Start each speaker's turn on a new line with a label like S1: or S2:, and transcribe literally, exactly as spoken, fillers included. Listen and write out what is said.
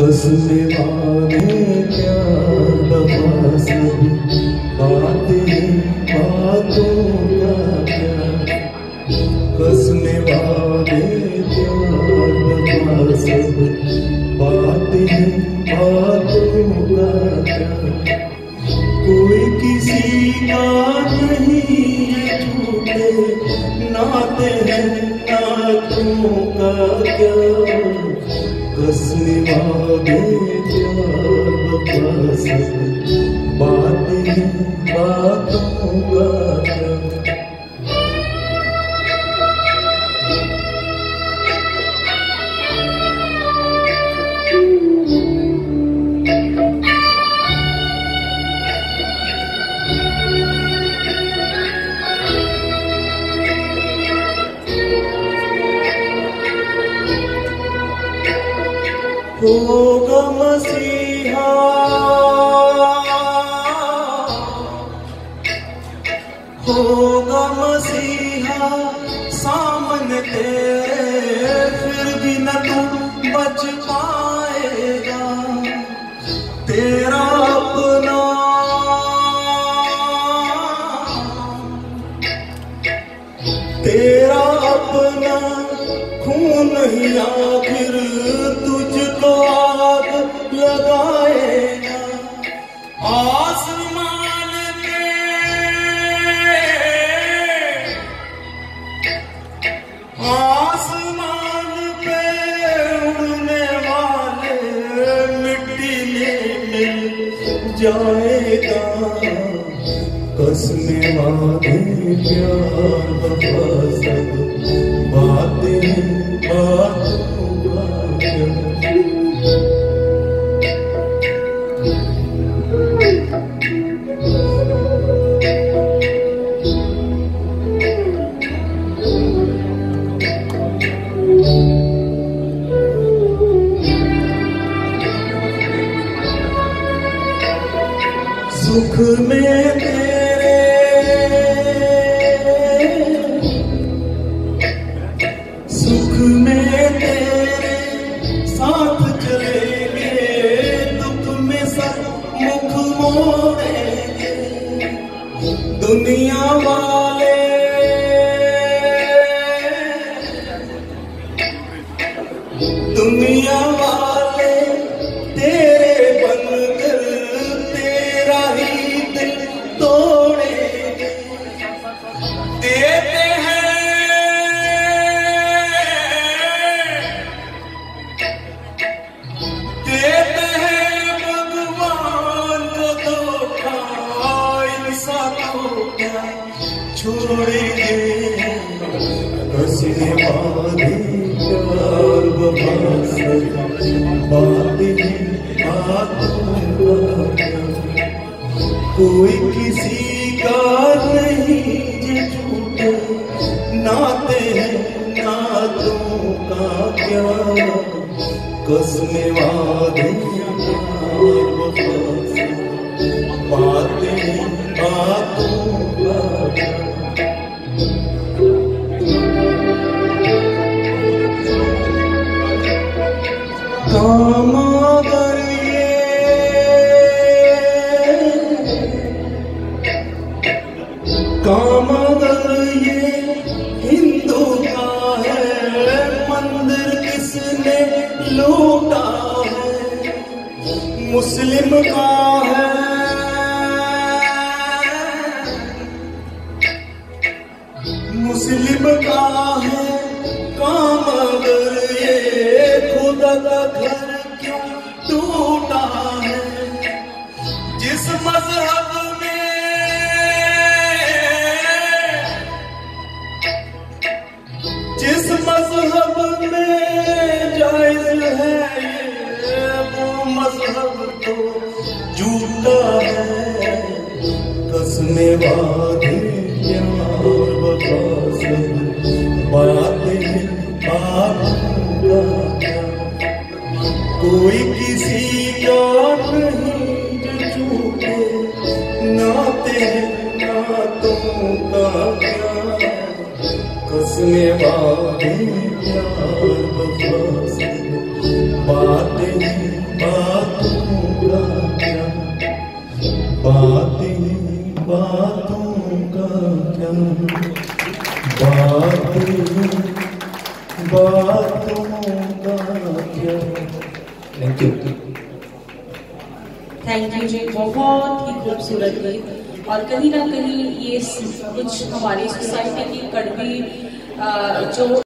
S1: कसमे वादे क्या दफा सब बातें बातों का क्या, कसमे वादे क्या दफा सब बातें बातों का क्या, कोई किसी का नहीं है झूठे नाते हैं नातों का क्या, कसमे वादे क्या दफा सब बातें बातों का क्या। होगा मसीहा होगा मसीहा सामने तेरे, फिर भी न तू बच पाएगा, तेरा अपना तेरा अपना खून ही आखिर तुझको आग लगाएगा। आसमान पे आसमान पे उड़ने वाले मिट्टी में मिल जाएगा, कसमे वादे क्या दफा सब बातें बातों का क्या। सुख में तेरे सुख में तेरे साथ चलेंगे, दुख में सब मुख मोड़ेंगे, दुनिया वाले दुनिया वाले तेरे बनकर तेरा ही दिल तोड़ेंगे, देते हैं देते हैं भगवान को धोखा, इंसान को क्या छोड़ेंगे, कसमे वादे प्यार वफा सब बातें बातों का क्या, कोई किसी का नहीं ये झूठे नाते हैं नातों का क्या, कसमे वादे प्यार वफा सब बातें बातों का क्या। काम अगर ये काम अगर ये हिंदू का है, मंदिर किसने लूटा है, मुस्लिम का है मुस्लिम का है, काम अगर ये खुदा का घर क्यों टूटा है, जिस मजहब में जिस मजहब में जायज है ये, वो मजहब तो झूठा है, कसमे वादे प्यार वफा सब बातें बातों का क्या, कोई किसी का नहीं जो झूठे नाते नातों का क्या, कसमे वादे प्यार वफा से बातें बातों का क्या, बातें बातों का क्या, बातें बातों का क्या। Thank you.
S2: Thank you ji, बहुत ही खूबसूरत गीत। और कहीं ना कहीं ये कुछ हमारी सोसाइटी की कड़वी जो